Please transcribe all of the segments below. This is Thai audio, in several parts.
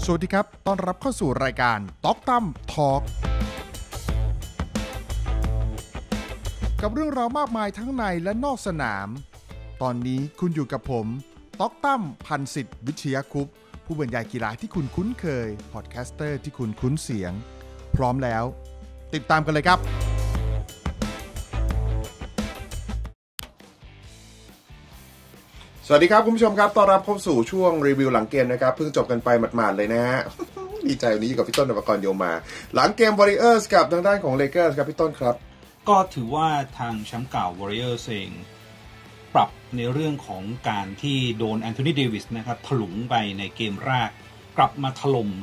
สวัสดีครับต้อนรับเข้าสู่รายการต๊อกตั้มทอล์กกับเรื่องราวมากมายทั้งในและนอกสนามตอนนี้คุณอยู่กับผมต๊อกตั้มพันสิทธิ์วิทยาคุปต์ผู้บรรยายกีฬาที่คุณคุ้นเคยพอดแคสเตอร์ที่คุณคุ้นเสียงพร้อมแล้วติดตามกันเลยครับสวัสดีครับคุณผู้ชมครับต้อนรับเข้าสู่ช่วงรีวิวหลังเกมนะครับเพิ่งจบกันไปหมาดๆเลยนะฮะ ดีใจวันนี้อยู่กับพี่ต้นนภกรโยมาหลังเกม Warriors กับทางด้านของ Lakers ครับพี่ต้นครับก็ถือว่าทางแชมป์เก่า Warriors เองปรับในเรื่องของการที่โดนแอนโทนีเดวิสนะครับถลุงไปในเกมแรกกลับมาถล่ม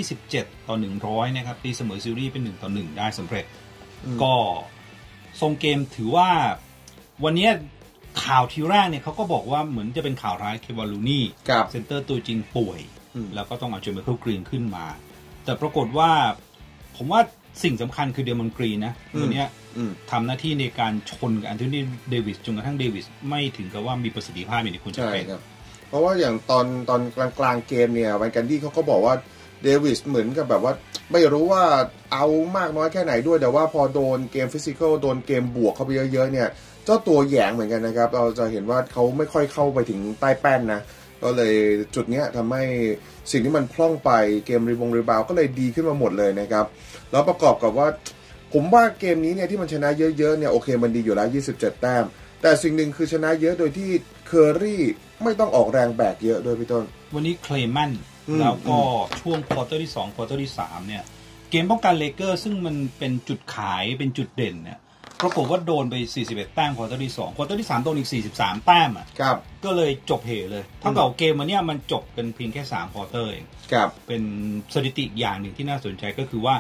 127-100นะครับตีเสมอซีรีส์เป็น1-1ได้สำเร็จก็ทรงเกมถือว่าวันนี้ข่าวทีแรกเนี่ยเขาก็บอกว่าเหมือนจะเป็นข่าวร้ายเควิน ลูนี่เซนเตอร์ตัวจริงป่วยแล้วก็ต้องเอาเจมิเคิลกรีนขึ้นมาแต่ปรากฏว่าผมว่าสิ่งสำคัญคือเดมอนกรีนนะวันนี้ทำหน้าที่ในการชนกับแอนโทนีเดวิสจนกระทั่งเดวิสไม่ถึงกับว่ามีประสิทธิภาพอย่างที่ควรจะเป็นเพราะว่าอย่างตอนกลางเกมเนี่ยวันกันดี้เขาก็บอกว่าเดวิสเหมือนกับแบบว่าไม่รู้ว่าเอามากน้อยแค่ไหนด้วยแต่ว่าพอโดนเกมฟิสิกอลโดนเกมบวกเข้าไปเยอะๆเนี่ยเจ้าตัวแหยงเหมือนกันนะครับเราจะเห็นว่าเขาไม่ค่อยเข้าไปถึงใต้แป้นนะก็เลยจุดนี้ทำให้สิ่งที่มันพล่องไปเกมรีบาวก็เลยดีขึ้นมาหมดเลยนะครับแล้วประกอบกับว่าผมว่าเกมนี้เนี่ยที่มันชนะเยอะๆเนี่ยโอเคมันดีอยู่แล้ว27แต้มแต่สิ่งหนึ่งคือชนะเยอะโดยที่เคอรี่ไม่ต้องออกแรงแบกเยอะด้วยพี่ต้นวันนี้เคลแมนแล้วก็ช่วงควอเตอร์ที่2ควอเตอร์ที่3เนี่ยเกมป้องกันเลเกอร์ซึ่งมันเป็นจุดขายเป็นจุดเด่นเนี่ยปรากฏว่าโดนไป41แต้มควอเตอร์ที่2ควอเตอร์ที่3โดนอีก43แต้มอ่ะก็เลยจบเหเลยเท่ากับเกมวันนี้มันจบกันเพียงแค่3ควอเตอร์เองเป็นสถิติอย่างหนึ่งที่น่าสนใจก็คือว่า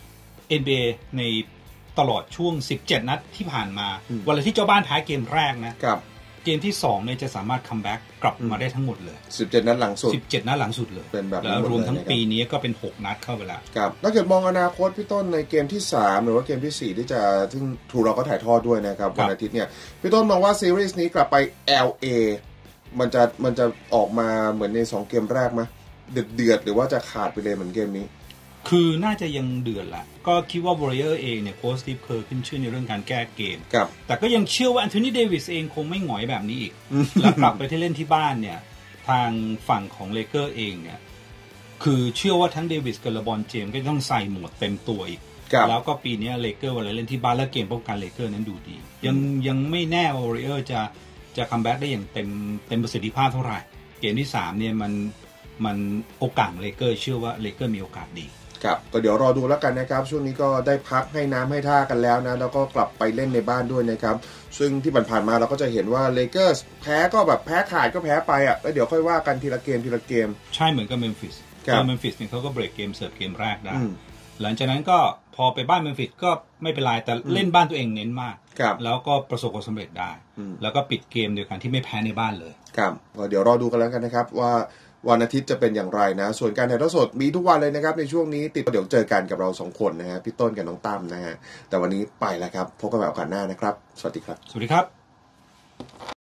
NBA ในตลอดช่วง17นัดที่ผ่านมาวันที่เจ้าบ้านแพ้เกมแรกนะเกมที่2เนี่ยจะสามารถคัมแบ็กกลับมาได้ทั้งหมดเลย 17นัดหลังสุด 17นัดหลังสุดเลยเป็นแบบแล้วรวมทั้งปีนี้ก็เป็น6นัดเข้าไปแล้วครับถ้าเกิดมองอนาคตพี่ต้นในเกมที่3หรือว่าเกมที่4ที่จะซึ่งถูกเราก็ถ่ายทอดด้วยนะครับวันอาทิตย์เนี่ยพี่ต้นมองว่าซีรีส์นี้กลับไป LA มันจะออกมาเหมือนใน2เกมแรกมั้ยเดือดหรือว่าจะขาดไปเลยเหมือนเกมนี้คือน่าจะยังเดือดแหละก็คิดว่า Warrior เองเนี่ยโค้ชสตีฟเคอร์ขึ้นชื่อในเรื่องการแก้เกมแต่ก็ยังเชื่อว่าแอนโทนีเดวิสเองคงไม่หงอยแบบนี้อีก แล้วกลับไปที่เล่นที่บ้านเนี่ยทางฝั่งของเลเกอร์เองเนี่ยคือเชื่อว่าทั้งเดวิสกับเลบรอนเจมส์ก็ต้องใส่โหมดเต็มตัวอีกแล้วก็ปีนี้เลเกอร์เวลาเล่นที่บ้านและเกมป้องกันเลเกอร์นั้นดูดียังไม่แน่ว่า Warrior จะคัมแบ็กได้อย่างเต็มประสิทธิภาพเท่าไหร่เกมที่3เนี่ยมันโอกาสเลเกอร์เชื่อว่าเลเกอร์มีโอกาสดีครับก็เดี๋ยวรอดูแล้วกันนะครับช่วงนี้ก็ได้พักให้น้ำให้ท่ากันแล้วนะแล้วก็กลับไปเล่นในบ้านด้วยนะครับซึ่งที่ผ่านมาเราก็จะเห็นว่าเลเกอร์สแพ้ก็แบบแพ้ขาดก็แพ้ไปอ่ะแล้วเดี๋ยวค่อยว่ากันทีละเกมใช่เหมือนกับเมมฟิสเนี่ยเขาก็เบรกเกมเสิร์ฟเกมแรกได้หลังจากนั้นก็พอไปบ้านเมมฟิสก็ไม่เป็นไรแต่เล่นบ้านตัวเองเน้นมากแล้วก็ประสบความสำเร็จได้แล้วก็ปิดเกมโดยการที่ไม่แพ้ในบ้านเลยครับก็เดี๋ยวรอดูกันแล้วกันนะครับว่าวันอาทิตย์จะเป็นอย่างไรนะส่วนการถ่ายทอดสดมีทุกวันเลยนะครับในช่วงนี้เดี๋ยวเจอกันกับเรา2คนนะฮะพี่ต้นกับน้องตั้มนะฮะแต่วันนี้ไปแล้วครับพบกันใหม่โอกาสหน้านะครับสวัสดีครับสวัสดีครับ